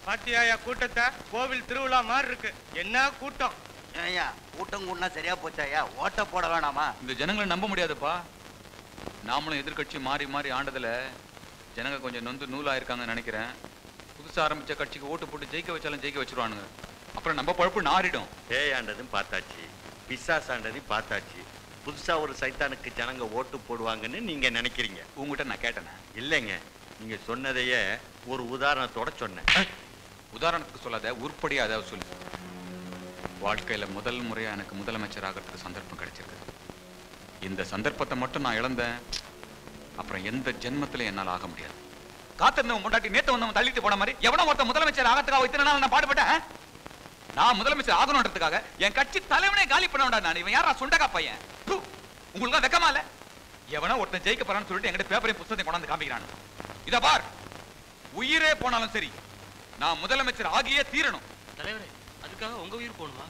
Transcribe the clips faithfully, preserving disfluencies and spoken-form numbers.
பாத்தியாயா கூட்டத்தை? கோவில் திருவிழா மாதிரி இருக்கு. என்ன கூட்டம்! ஏயா கூட்டம் கூடனா சரியா போச்சாயா? ஓட்ட போட வேணாமா? இந்த ஜனங்களை நம்ப முடியாதுப்பா. நாமளும் எதிர்கட்சி மாறி மாறி ஆண்டதுல ஜனங்க கொஞ்சம் நொந்து நூலாயிருக்காங்கன்னு நினைக்கிறேன். புதுசா ஆரம்பிச்ச கட்சிக்கு ஓட்டு போட்டு ஜெயிக்க வச்சாலும் ஜெயிக்க வச்சிருவானுங்க. அப்புறம் நம்ம பழப்பு நாரிடும். பேயாண்டதும் பார்த்தாச்சு, பிசாசாண்டதையும் பார்த்தாச்சு. புதுசா ஒரு சைத்தானுக்கு ஜனங்க ஓட்டு போடுவாங்கன்னு நீங்க நினைக்கிறீங்க. உங்ககிட்ட நான் கேட்டேன். இல்லைங்க, நீங்க சொன்னதையே ஒரு உதாரணத்தோட சொன்னேன். உதாரணத்துக்கு சொல்லாத, உருப்படியா அதாவது சொல்லு. வாழ்க்கையில முதல் முறையா எனக்கு முதலமைச்சர் ஆகிறதுக்கு சந்தர்ப்பம் கிடைச்சிருக்கு. இந்த சந்தர்ப்பத்தை மட்டும் நான் இழந்தேன், அப்புறம் எந்த ஜென்மத்திலும் என்னால் ஆக முடியாது. காத்திருந்தவன் முன்னாடி நேத்து வந்தவன் தள்ளிட்டு போன மாதிரி எவனோ ஒருத்த முதலமைச்சர் ஆகிறதுக்காக இத்தனை நாள் நான் பாடுபட்டேன். நான் முதலமைச்சர் ஆகணுன்றதுக்காக என் கட்சி தலைவனே காலி பண்ண வேண்டாம். நான் இவன் யாரா சுண்டகா பையன்? உங்களுக்கு வெக்கமா இல்ல? எவனோ ஒருத்தன் ஜெயிக்க போறான்னு சொல்லிட்டு என்கிட்ட பேப்பரையும் புத்தகத்தையும் கொண்டாந்து காமிக்கிறான். இத பார், உயிரே போனாலும் சரி நான் முதலமைச்சர் ஆகியே தீரணும். தலைவரே, அதுக்காக உங்க உயிர் போகணுமா?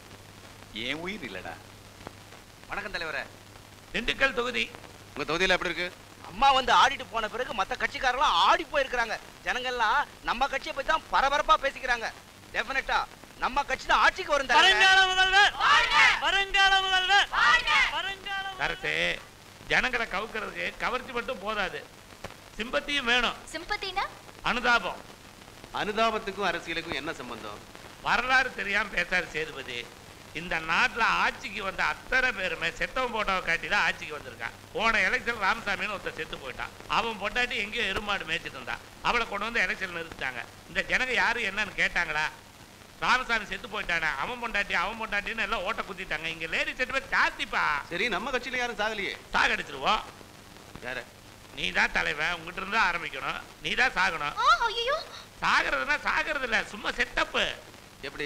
என் உயிர் இல்லடா. வணக்கம் தலைவரே. திண்டுக்கல் தொகுதி. உங்க தொகுதியில எப்படி இருக்கு? அம்மா வந்து ஆடிட்டு போன பிறகு மத்த கட்சிக்காரலாம் ஆடி போயிருக்காங்க. ஜனங்கள்லாம் நம்ம கட்சியை பத்தி தான் பரபரப்பா பேசிக்கிறாங்க. டெஃபினட்டா நம்ம கட்சி தான் ஆட்சிக்கு வரும். வருங்கால முதல்வர், வருங்கால முதல்வர், வருங்கால கரெக்ட். ஜனங்களை கவுக்கிறதுக்கு கவர்ச்சி மட்டும் போதாது, சிம்பத்தியும் வேணும். சிம்பத்தினா அனுதாபம். அனுதாபத்துக்கும் அரசியலுக்கும் என்ன சம்பந்தம்? வரலாறு தெரியாம பேசாரு சேதுபதி. இந்த நாட்டுல ஆட்சிக்கு வந்த அத்தனை பேருமே செத்தவன் போட்டோவை காட்டி தான் ஆட்சிக்கு வந்திருக்கான். போன எலெக்ஷன் ராமசாமின்னு ஒருத்தர் செத்து போயிட்டான். அவன் பொண்டாட்டி எங்கேயோ எருமாடு மேய்ச்சிட்டு இருந்தான். அவளை கொண்டு வந்து எலெக்ஷன் நிறுத்திட்டாங்க. இந்த ஜனங்க யாரு என்னன்னு கேட்டாங்களா? ராமசாமி செத்து போயிட்டானே, அவன் பொண்டாட்டி அவன் பொண்டாட்டின்னு எல்லாம் ஓட்ட குத்திட்டாங்க. இங்க லேடி செட்டில்மெண்ட் ஜாஸ்திப்பா. சரி, நம்ம கட்சியில யாரும் சாகலையே. சாகடிச்சிருவோம். யார? நீ தான் தலைவன், உங்ககிட்ட இருந்தா ஆரம்பிக்கணும். நீ தான் சாகணும். சாகிறதுனா சாகிறது இல்ல, சும்மா செட்டப்பு. எப்படி?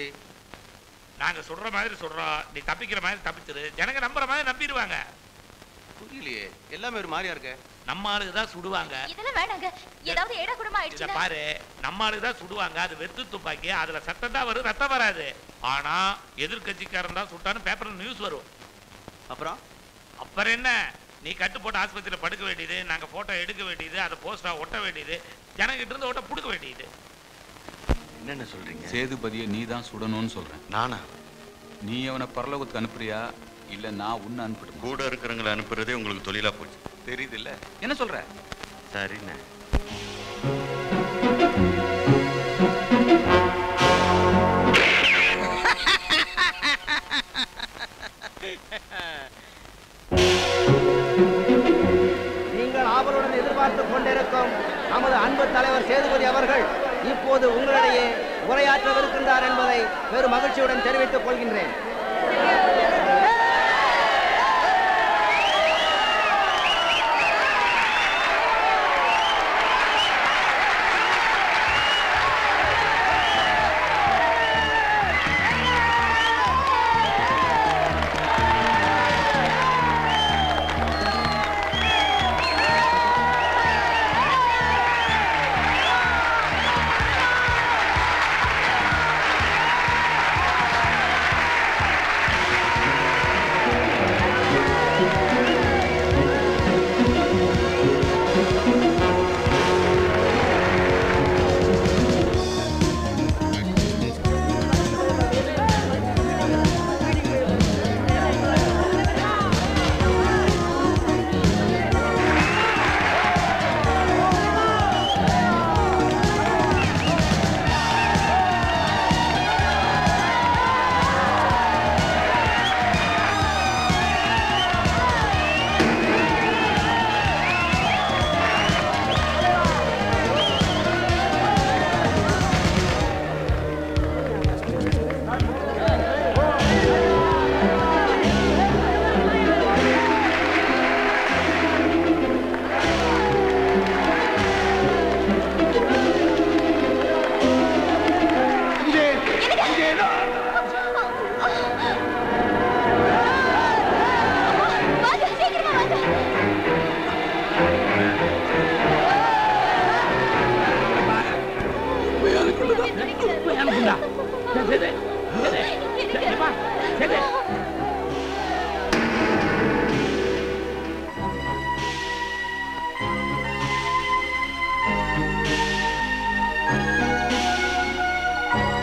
நாங்க சொல்ற மாதிரி சொல்றோம், நீ தப்பிக்கிற மாதிரி தப்பிச்சிரு. ஜனங்க நம்புற மாதிரி நம்பிடுவாங்க. புரியலையே, எல்லாமே ஒரு மாதிரியா இருக்க. நம்ம ஆளுக்கு தான் சுடுவாங்க. இதெல்லாம் வேணாங்க. ஏதாவது ஏடா குடுமா ஆயிடுச்சு. இத பாரு, நம்ம ஆளுக்கு தான் சுடுவாங்க. அது வெத்து துப்பாக்கி, அதுல சத்தம் தான் வரும், ரத்தம் வராது. ஆனா எதிர்கட்சிக்காரன் தான் சுட்டான்னு பேப்பர்ல நியூஸ் வரும். அப்புறம் அப்புறம் என்ன? நீ கட்டு போட்டு ஆஸ்பத்திரியில படுக்க வேண்டியது, நாங்க போட்டோ எடுக்க வேண்டியது, அதை போஸ்டா ஒட்ட வேண்டியது, ஜனங்கிட்ட இருந்து ஓட்ட புடுக்க வேண்டியது. என்னென்ன சொல்றீங்க? சேதுபதியை நீ தான் சுடணும்னு சொல்றேன். நானா? நீ அவனை பரலோகத்துக்கு அனுப்புறியா இல்ல நான் உன்னை அனுப்பிட்டு? கூட இருக்கிறவங்களை அனுப்புறதே உங்களுக்கு தொழிலா போச்சு. தெரியுது இல்ல? என்ன சொல்ற? சரிண்ணே. நீங்கள் ஆவலுடன் எதிர்பார்த்துக் கொண்டிருக்கும் நமது அன்பு தலைவர் சேதுபதி அவர்கள் இப்போது உங்களிடையே உரையாற்றவிருக்கின்றார் என்பதை பெரும் மகிழ்ச்சியுடன் தெரிவித்துக் கொள்கின்றேன்.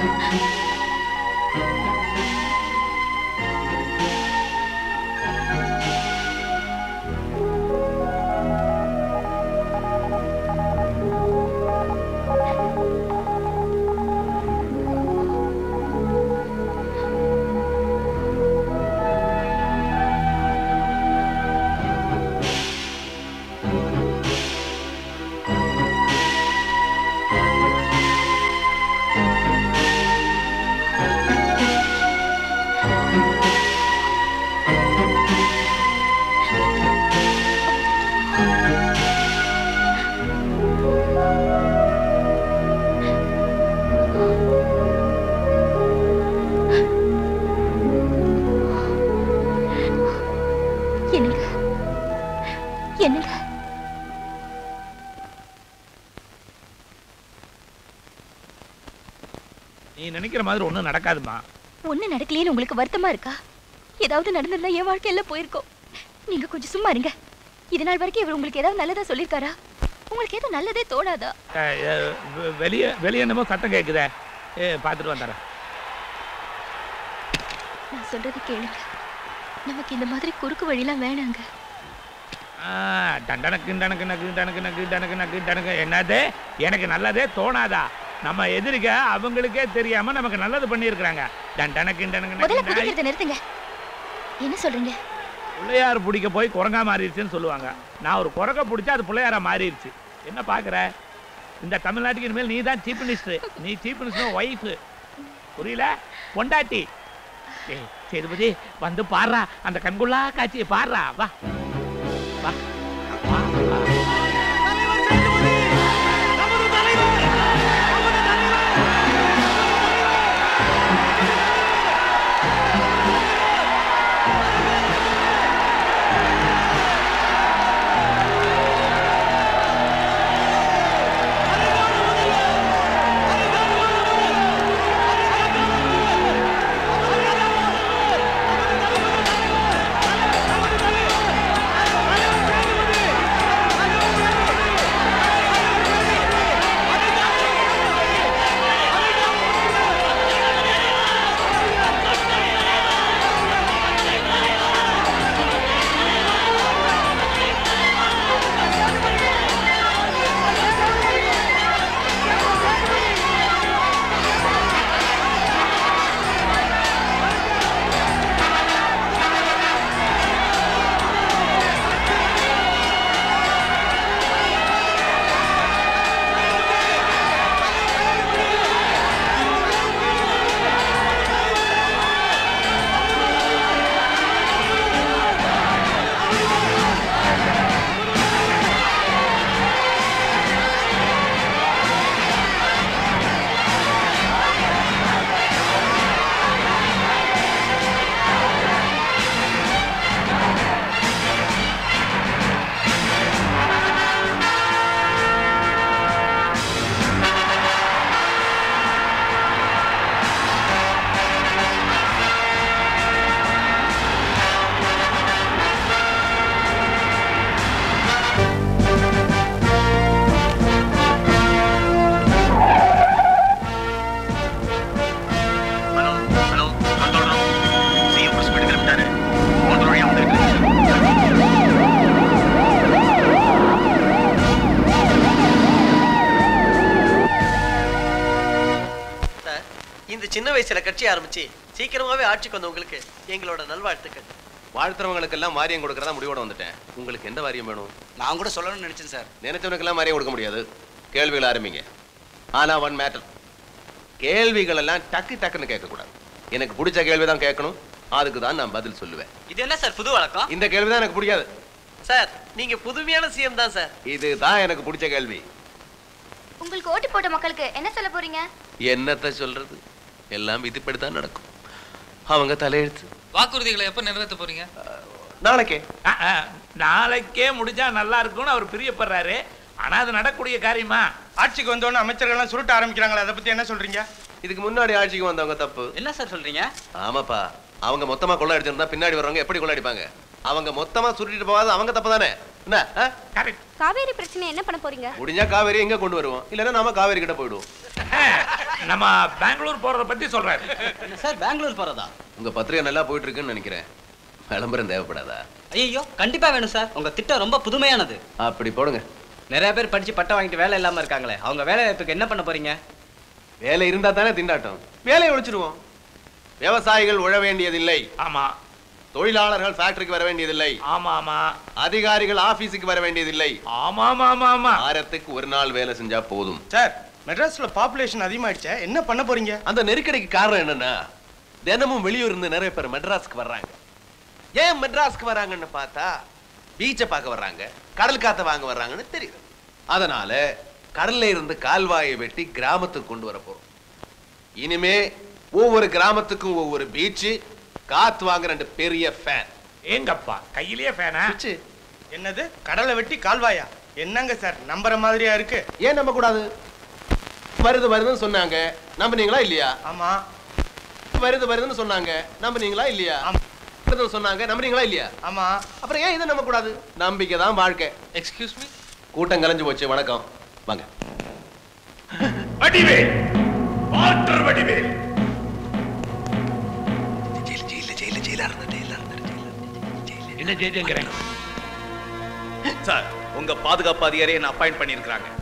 நீ நினைக்கிற மாதிரி ஒண்ணும் நடக்காதுமா. ஒண்ணு நடக்கலையே உங்களுக்கு வருத்தமா இருக்கா? ஏதாவது நடந்திருந்தா என் வாழ்க்கையில போயிருக்கோம். நீங்க கொஞ்சம் சும்மா இருங்க. இது நாள் வரைக்கும் இவர் உங்களுக்கு ஏதாவது நல்லதா சொல்லிருக்காரா? உங்களுக்கு ஏதோ நல்லதே தோணாதா? வெளியே வெளியே என்னமோ சத்தம் கேக்குதே. ஏ பாத்துட்டு வந்துறேன். நான் சொல்றது கேளுங்க. நமக்கு இந்த மாதிரி குறுக்கு வழிலாம் வேணாங்க. டண்டனக்கு டனக்கு நக்கு டனக்கு நக்கு டனக்கு நக்கு டனக்கு என்னது? எனக்கு நல்லதே தோணாதா? நம்ம எதிர்க்க அவங்களுக்கே தெரியாம நமக்கு நல்லது பண்ணியிருக்காங்க. டண்டனக்கு டனக்கு முதல்ல குடிக்கிறத நிறுத்துங்க. என்ன சொல்றீங்க? புள்ளையார் பிடிக்க போய் குரங்கா மாறிடுச்சுன்னு சொல்லுவாங்க. நான் ஒரு குரங்க பிடிச்சா அது புள்ளையாரா மாறிடுச்சு. என்ன பாக்குற? இந்த தமிழ்நாட்டுக்கு இனிமேல் நீ தான் சீஃப் மினிஸ்டர். நீ சீஃப் மினிஸ்டர் ஒய்ஃப். புரியல? பொண்டாட்டி. ஏய் சேதுபதி வந்து பாடுறா, அந்த கண்குள்ளா காட்சியை பாடுறா. வா வா சின்ன வயசுல கட்சி ஆரம்பிச்சு சீக்கிரமாவே ஆட்சிக்கு வந்த உங்களுக்கு எங்களோட நல்வாழ்த்துக்கள். வாழ்த்துறவங்களுக்கு எல்லாம் மாரியம் கொடுக்கறதா முடிவோட வந்துட்டேன். உங்களுக்கு எந்த வாரியம் வேணும்? நான் கூட சொல்லணும்னு நினைச்சேன் சார். நினைச்சவனுக்கு எல்லாம் மாரியம் கொடுக்க முடியாது. கேள்விகள் ஆரம்பிங்க. ஆனா ஒன் மேட்டர், கேள்விகள் எல்லாம் டக்கு டக்குன்னு கேட்கக்கூடாது. எனக்கு பிடிச்ச கேள்விதான் கேட்கணும். அதுக்கு தான் நான் பதில் சொல்லுவேன். இது என்ன சார் புது வழக்கம்? இந்த கேள்விதான் எனக்கு பிடிக்காது சார். நீங்க புதுமையான சிஎம் தான் சார். இதுதான் எனக்கு பிடிச்ச கேள்வி. உங்களுக்கு ஓட்டு போட்ட மக்களுக்கு என்ன சொல்ல போறீங்க? என்னத்த சொல்றது? எல்லாம் விதிப்படிதான் நடக்கும். அவங்க தலையெழுத்து. வாக்குறுதிகளை எப்ப நிறைவேற்ற போறீங்க? நாளைக்கே. நாளைக்கே முடிஞ்சா நல்லா இருக்கும்னு அவர் பிரியப்படுறாரு. ஆனா அது நடக்கூடிய காரியமா? ஆட்சிக்கு வந்தோன்னு அமைச்சர்கள் எல்லாம் சுருட்ட ஆரம்பிக்கிறாங்களா? அதை பத்தி என்ன சொல்றீங்க? இதுக்கு முன்னாடி ஆட்சிக்கு வந்தவங்க தப்பு. என்ன சார் சொல்றீங்க? ஆமாப்பா, அவங்க மொத்தமா கொள்ள அடிச்சிருந்தா பின்னாடி வர்றவங்க எப்படி கொள்ள அடிப்பாங்க? அவங்க மொத்தமா சுருட்டிட்டு போகாத அவங்க தப்பு தானே. என்ன? காவேரி பிரச்சனை என்ன பண்ண போறீங்க? முடிஞ்சா காவேரி எங்க கொண்டு வருவோம், இல்லன்னா நாம காவேரி கிட்ட போயிடுவோம். நம்ம பெங்களூர் போறத பத்தி சொல்றாரு. சார் பெங்களூர் போறதா? உங்க பத்திரிகை நல்லா போயிட்டு இருக்குன்னு நினைக்கிறேன். விளம்பரம் தேவைப்படாதா? ஐயோ கண்டிப்பா வேணும் சார். உங்க திட்டம் ரொம்ப புதுமையானது. அப்படி போடுங்க. நிறைய பேர் படிச்சு பட்டம் வாங்கிட்டு வேலை இல்லாம இருக்காங்களே, அவங்க வேலை வாய்ப்புக்கு என்ன பண்ண போறீங்க? வேலை இருந்தா தானே திண்டாட்டம். வேலையை ஒழிச்சிருவோம். விவசாயிகள் உழ வேண்டியதில்லை. ஆமா. தொழிலாளர்கள் ஃபேக்டரிக்கு வர வேண்டியதில்லை. ஆமா ஆமா. அதிகாரிகள் ஆபீஸுக்கு வர வேண்டியதில்லை. ஆமா ஆமா ஆமா ஆமா. வாரத்துக்கு ஒரு நாள் வேலை செஞ்சா போதும். சார், மெட்ராஸ்ல பாப்புலேஷன் அதிகமாயிடுச்சே, என்ன பண்ண போறீங்க? அந்த நெருக்கடிக்கு காரணம் என்னன்னா, தினமும் வெளியூர் இருந்து நிறைய பேர் மெட்ராஸ்க்கு வர்றாங்க. ஏன் மெட்ராஸ்க்கு வர்றாங்கன்னு பார்த்தா பீச்சை பார்க்க வர்றாங்க, கடல் காத்த வாங்க வர்றாங்கன்னு தெரியுது. அதனால கடல்ல இருந்து கால்வாயை வெட்டி கிராமத்துக்கு கொண்டு வர போறோம். இனிமே ஒவ்வொரு கிராமத்துக்கும் ஒவ்வொரு பீச், காத்து வாங்க ரெண்டு பெரிய ஃபேன். ஏங்கப்பா கையிலேயே ஃபேனா? என்னது கடலை வெட்டி கால்வாயா? என்னங்க சார் நம்புற மாதிரியா இருக்கு? ஏன் நம்ப கூடாது? வருது வருதுன்னு சொன்னாங்க, நம்புனீங்களா இல்லையா? ஆமா. வருது வருதுன்னு சொன்னாங்க, நம்புனீங்களா இல்லையா? சொன்னாங்க, நம்புறீங்களா இல்லையா? ஆமா. அப்புறம் ஏன் இதை நம்ப கூடாது? நம்பிக்கை தான் வாழ்க்கை. Excuse me. கூட்டம் கலைஞ்சு போச்சு. வணக்கம், வாங்க. வடிவேல், வாட்டர் வடிவேல். ஜெயில ஜெயில ஜெயில ஜெயில இருந்தது ஜெயில என்ன ஜெயிலுங்கிறேன் சார்? உங்க பாதுகாப்பு அதிகாரியை நான் அப்பாயிண்ட் பண்ணியிருக்காங்க.